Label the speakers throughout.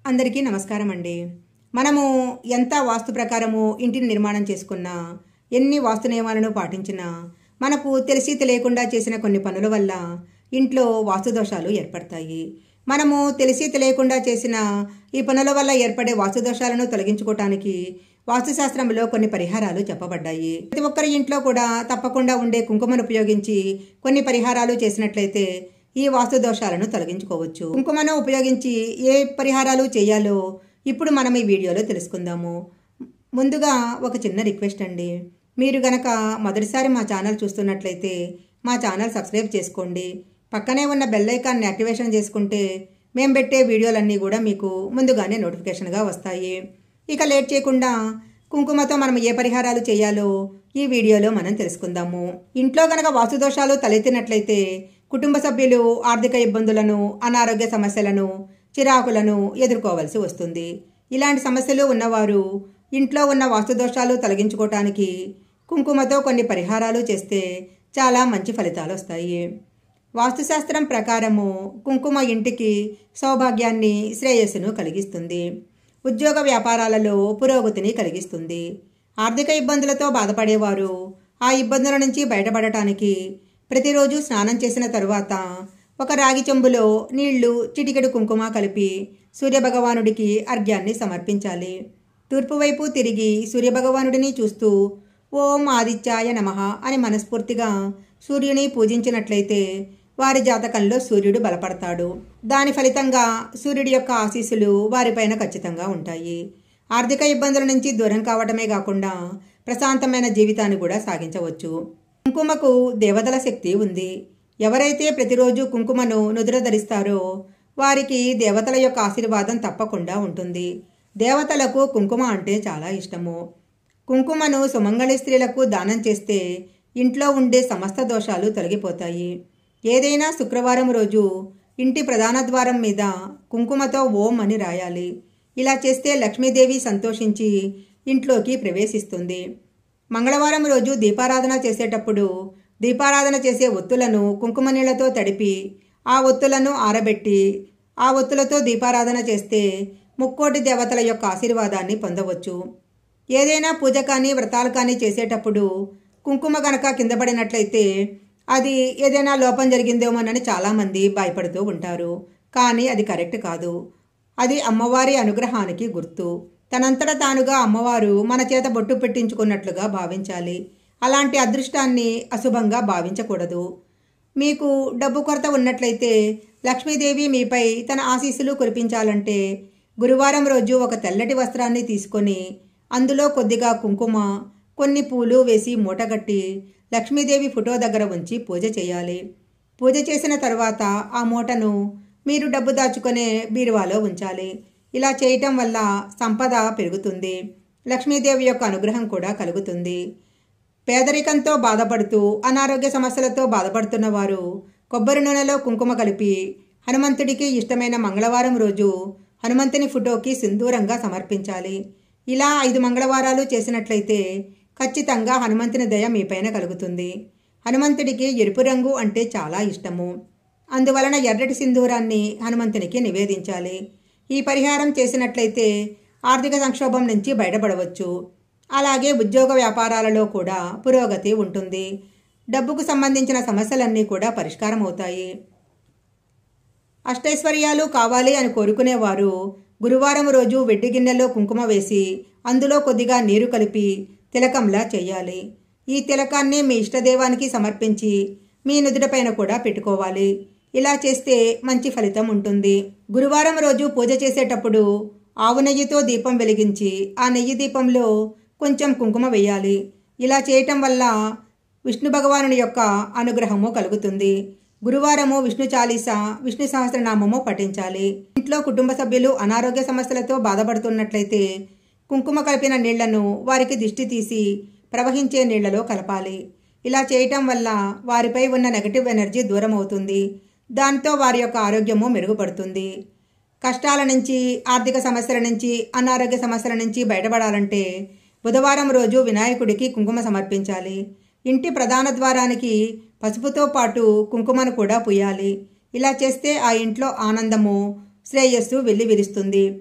Speaker 1: అందరికీ నమస్కారం అండి. మనము ఎంత వాస్తు ప్రకారము ఇంటిని నిర్మాణం చేసుకున్నా, ఎన్ని వాస్తు నియమాలను పాటించినా, మనకు తెలిసి తెలియకుండా చేసిన కొన్ని పనుల వల్ల ఇంట్లో వాస్తు దోషాలు ఏర్పడతాయి. మనము తెలిసి తెలియకుండా చేసిన ఈ పనుల వల్ల ఏర్పడే వాస్తు దోషాలను తొలగించుకోవటానికి వాస్తుశాస్త్రంలో కొన్ని పరిహారాలు చెప్పబడ్డాయి. ప్రతి ఒక్కరి ఇంట్లో కూడా తప్పకుండా ఉండే కుంకుమను ఉపయోగించి కొన్ని పరిహారాలు చేసినట్లయితే ఈ వాస్తు దోషాలను తొలగించుకోవచ్చు. కుంకుమను ఉపయోగించి ఏ పరిహారాలు చేయాలో ఇప్పుడు మనం ఈ వీడియోలో తెలుసుకుందాము. ముందుగా ఒక చిన్న రిక్వెస్ట్ అండి. మీరు గనక మొదటిసారి మా ఛానల్ చూస్తున్నట్లయితే మా ఛానల్ సబ్స్క్రైబ్ చేసుకోండి. పక్కనే ఉన్న బెల్ ఐకాన్ని యాక్టివేషన్ చేసుకుంటే మేము పెట్టే వీడియోలన్నీ కూడా మీకు ముందుగానే నోటిఫికేషన్గా వస్తాయి. ఇక లేట్ చేయకుండా కుంకుమతో మనం ఏ పరిహారాలు చేయాలో ఈ వీడియోలో మనం తెలుసుకుందాము. ఇంట్లో గనక వాస్తు దోషాలు తలెత్తినట్లయితే కుటుంబ సభ్యులు ఆర్థిక ఇబ్బందులను, అనారోగ్య సమస్యలను, చిరాకులను ఎదుర్కోవాల్సి వస్తుంది. ఇలాంటి సమస్యలు ఉన్నవారు ఇంట్లో ఉన్న వాస్తు దోషాలు తొలగించుకోవటానికి కుంకుమతో కొన్ని పరిహారాలు చేస్తే చాలా మంచి ఫలితాలు వస్తాయి. వాస్తుశాస్త్రం ప్రకారము కుంకుమ ఇంటికి సౌభాగ్యాన్ని, శ్రేయస్సును కలిగిస్తుంది. ఉద్యోగ వ్యాపారాలలో పురోగతిని కలిగిస్తుంది. ఆర్థిక ఇబ్బందులతో బాధపడేవారు ఆ ఇబ్బందుల నుంచి బయటపడటానికి ప్రతిరోజు స్నానం చేసిన తరువాత ఒక రాగి చెంబులో నీళ్లు, చిటికెడు కుంకుమ కలిపి సూర్యభగవానుడికి అర్ఘ్యాన్ని సమర్పించాలి. తూర్పువైపు తిరిగి సూర్యభగవానుడిని చూస్తూ ఓం ఆదిత్యాయ నమః అని మనస్ఫూర్తిగా సూర్యుని పూజించినట్లయితే వారి జాతకంలో సూర్యుడు బలపడతాడు. దాని ఫలితంగా సూర్యుడి యొక్క ఆశీస్సులు వారిపైన ఖచ్చితంగా ఉంటాయి. ఆర్థిక ఇబ్బందుల నుంచి దూరం కావటమే కాకుండా ప్రశాంతమైన జీవితాన్ని కూడా సాగించవచ్చు. కుంకుమకు దేవతల శక్తి ఉంది. ఎవరైతే ప్రతిరోజు కుంకుమను నుదుర ధరిస్తారో వారికి దేవతల యొక్క ఆశీర్వాదం తప్పకుండా ఉంటుంది. దేవతలకు కుంకుమ అంటే చాలా ఇష్టము. కుంకుమను సుమంగళి స్త్రీలకు దానం చేస్తే ఇంట్లో ఉండే సమస్త దోషాలు తొలగిపోతాయి. ఏదైనా శుక్రవారం రోజు ఇంటి ప్రధాన ద్వారం మీద కుంకుమతో ఓం అని రాయాలి. ఇలా చేస్తే లక్ష్మీదేవి సంతోషించి ఇంట్లోకి ప్రవేశిస్తుంది. మంగళవారం రోజు దీపారాధన చేసేటప్పుడు దీపారాధన చేసే ఒత్తులను కుంకుమ నీళ్లతో తడిపి ఆ ఒత్తులను ఆరబెట్టి ఆ ఒత్తులతో దీపారాధన చేస్తే ముక్కోటి దేవతల యొక్క ఆశీర్వాదాన్ని పొందవచ్చు. ఏదైనా పూజ కానీ వ్రతాలు కానీ చేసేటప్పుడు కుంకుమ గనక కింద పడినట్లయితే అది ఏదైనా లోపం జరిగిందేమోనని చాలామంది భయపడుతూ ఉంటారు. కానీ అది కరెక్ట్ కాదు. అది అమ్మవారి అనుగ్రహానికి గుర్తు. తనంతట తానుగా అమ్మవారు మన చేత బొట్టు పెట్టించుకున్నట్లుగా భావించాలి. అలాంటి అదృష్టాన్ని అశుభంగా భావించకూడదు. మీకు డబ్బు కొరత ఉన్నట్లయితే లక్ష్మీదేవి మీపై తన ఆశీస్సులు కురిపించాలంటే గురువారం రోజు ఒక తెల్లటి వస్త్రాన్ని తీసుకొని అందులో కొద్దిగా కుంకుమ, కొన్ని పూలు వేసి మూటగట్టి లక్ష్మీదేవి ఫోటో దగ్గర ఉంచి పూజ చేయాలి. పూజ చేసిన తర్వాత ఆ మూటను మీరు డబ్బు దాచుకునే బీరువాలో ఉంచాలి. ఇలా చేయటం వల్ల సంపద పెరుగుతుంది. లక్ష్మీదేవి యొక్క అనుగ్రహం కూడా కలుగుతుంది. పేదరికంతో బాధపడుతూ అనారోగ్య సమస్యలతో బాధపడుతున్న వారు కొబ్బరి నూనెలో కుంకుమ కలిపి హనుమంతుడికి ఇష్టమైన మంగళవారం రోజు హనుమంతుని ఫోటోకి సింధూరంగా సమర్పించాలి. ఇలా 5 మంగళవారాలు చేసినట్లయితే ఖచ్చితంగా హనుమంతుని దయ మీపైన కలుగుతుంది. హనుమంతుడికి ఎరుపు రంగు అంటే చాలా ఇష్టము. అందువలన ఎర్రటి సింధూరాన్ని హనుమంతునికి నివేదించాలి. ఈ పరిహారం చేసినట్లయితే ఆర్థిక సంక్షోభం నుంచి బయటపడవచ్చు. అలాగే ఉద్యోగ వ్యాపారాలలో కూడా పురోగతి ఉంటుంది. డబ్బుకు సంబంధించిన సమస్యలన్నీ కూడా పరిష్కారం అవుతాయి. అష్టైశ్వర్యాలు కావాలి అని కోరుకునేవారు గురువారం రోజు వెండి గిన్నెలో కుంకుమ వేసి అందులో కొద్దిగా నీరు కలిపి తిలకంలా చేయాలి. ఈ తిలకాన్ని మీ ఇష్టదేవానికి సమర్పించి మీ నుదుటిపైన కూడా పెట్టుకోవాలి. ఇలా చేస్తే మంచి ఫలితం ఉంటుంది. గురువారం రోజు పూజ చేసేటప్పుడు ఆవు నెయ్యితో దీపం వెలిగించి ఆ నెయ్యి దీపంలో కొంచెం కుంకుమ వేయాలి. ఇలా చేయటం వల్ల విష్ణు భగవానుని యొక్క అనుగ్రహము కలుగుతుంది. గురువారము విష్ణు చాలీసా, విష్ణు సహస్రనామము పఠించాలి. ఇంట్లో కుటుంబ సభ్యులు అనారోగ్య సమస్యలతో బాధపడుతున్నట్లయితే కుంకుమ కలిపిన నీళ్లను వారికి దిష్టి తీసి ప్రవహించే నీళ్లలో కలపాలి. ఇలా చేయటం వల్ల వారిపై ఉన్న నెగటివ్ ఎనర్జీ దూరం అవుతుంది. దాంతో వారి యొక్క ఆరోగ్యము మెరుగుపడుతుంది. కష్టాల నుంచి, ఆర్థిక సమస్యల నుంచి, అనారోగ్య సమస్యల నుంచి బయటపడాలంటే బుధవారం రోజు వినాయకుడికి కుంకుమ సమర్పించాలి. ఇంటి ప్రధాన ద్వారానికి పసుపుతో పాటు కుంకుమను కూడా పూయాలి. ఇలా చేస్తే ఆ ఇంట్లో ఆనందము, శ్రేయస్సు వెల్లివిరుస్తుంది.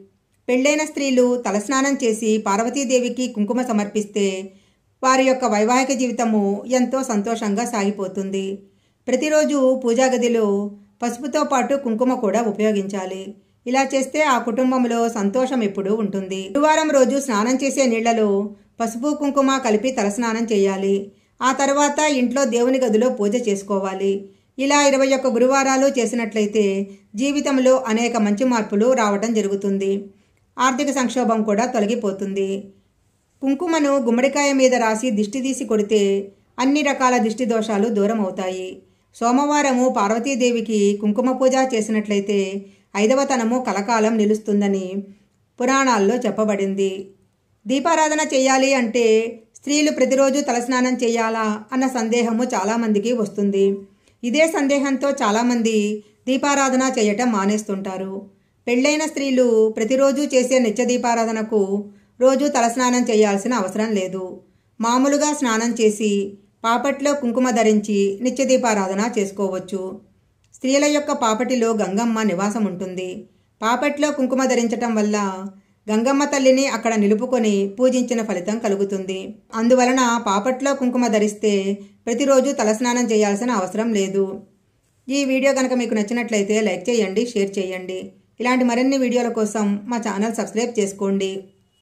Speaker 1: పెళ్ళైన స్త్రీలు తలస్నానం చేసి పార్వతీదేవికి కుంకుమ సమర్పిస్తే వారి యొక్క వైవాహిక జీవితము ఎంతో సంతోషంగా సాగిపోతుంది. ప్రతిరోజు పూజా గదిలో పసుపుతో పాటు కుంకుమ కూడా ఉపయోగించాలి. ఇలా చేస్తే ఆ కుటుంబంలో సంతోషం ఎప్పుడూ ఉంటుంది. గురువారం రోజు స్నానం చేసే నీళ్లలో పసుపు కుంకుమ కలిపి తలస్నానం చేయాలి. ఆ తర్వాత ఇంట్లో దేవుని గదిలో పూజ చేసుకోవాలి. ఇలా 21 గురువారాలు చేసినట్లయితే జీవితంలో అనేక మంచి మార్పులు రావడం జరుగుతుంది. ఆర్థిక సంక్షోభం కూడా తొలగిపోతుంది. కుంకుమను గుమ్మడికాయ మీద రాసి దిష్టి తీసి కొడితే అన్ని రకాల దిష్టి దోషాలు దూరం అవుతాయి. సోమవారము పార్వతీదేవికి కుంకుమ పూజ చేసినట్లయితే 5వ తనము కలకాలం నిలుస్తుందని పురాణాల్లో చెప్పబడింది. దీపారాధన చేయాలి అంటే స్త్రీలు ప్రతిరోజు తలస్నానం చేయాలా అన్న సందేహము చాలామందికి వస్తుంది. ఇదే సందేహంతో చాలామంది దీపారాధన చేయటం మానేస్తుంటారు. పెళ్ళైన స్త్రీలు ప్రతిరోజు చేసే నిత్య దీపారాధనకు రోజు తలస్నానం చేయాల్సిన అవసరం లేదు. మామూలుగా స్నానం చేసి పాపట్లో కుంకుమ ధరించి నిత్య దీపారాధన చేసుకోవచ్చు. స్త్రీల యొక్క పాపటిలో గంగమ్మ నివాసం ఉంటుంది. పాపట్లో కుంకుమ ధరించటం వల్ల గంగమ్మ తల్లిని అక్కడ నిలుపుకొని పూజించిన ఫలితం కలుగుతుంది. అందువలన పాపట్లో కుంకుమ ధరిస్తే ప్రతిరోజు తలస్నానం చేయాల్సిన అవసరం లేదు. ఈ వీడియో కనుక మీకు నచ్చినట్లయితే లైక్ చేయండి, షేర్ చేయండి. ఇలాంటి మరిన్ని వీడియోల కోసం మా ఛానల్ సబ్స్క్రైబ్ చేసుకోండి.